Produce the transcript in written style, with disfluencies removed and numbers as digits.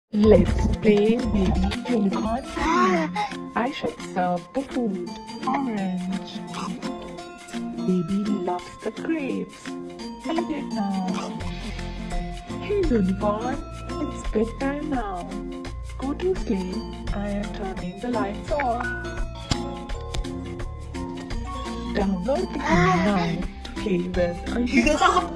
Let's play baby unicorn. I should serve the food. Orange. Baby loves the grapes. Eat it now. Hey unicorn, it's bedtime now. Go to sleep. I am turning the lights off. Download the game now to play with a unicorn.